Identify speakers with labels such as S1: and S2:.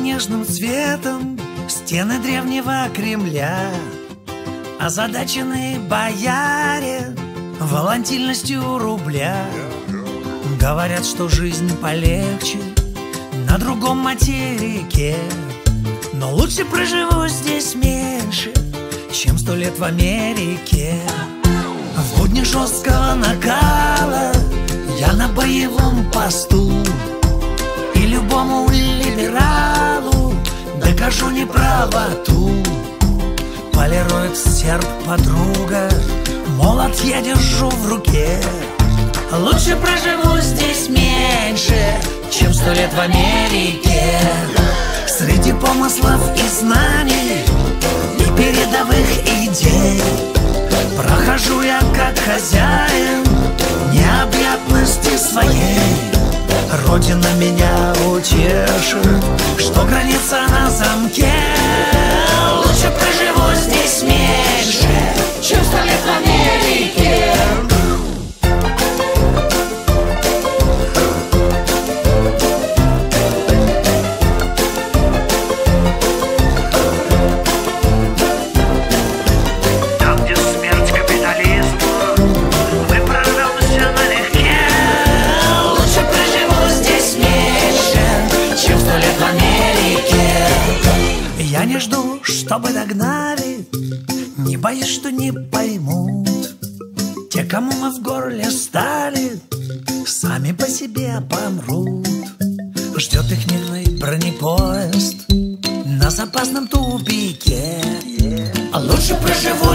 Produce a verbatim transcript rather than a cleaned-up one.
S1: нежным цветом стены древнего Кремля. Озадаченные бояре волатильностью рубля говорят, что жизнь полегче на другом материке. Но лучше проживу здесь меньше, чем сто лет в Америке. В будни жесткого накала я на боевом посту, и любому либералу докажу неправоту. Полирует серп подруга, молот я держу в руке. Лучше проживу здесь меньше, чем сто лет в Америке. Среди помыслов и знаний и передовых идей прохожу я как хозяин необъятности своей. Родина меня утешит, что граница на замке. Лучше проживу здесь меньше, чем сто лет в Америке. Я не жду, чтобы догнали, не боюсь, что не поймут. Те, кому мы в горле стали, сами по себе помрут. Ждет их мирный бронепоезд на запасном тупике. А лучше проживу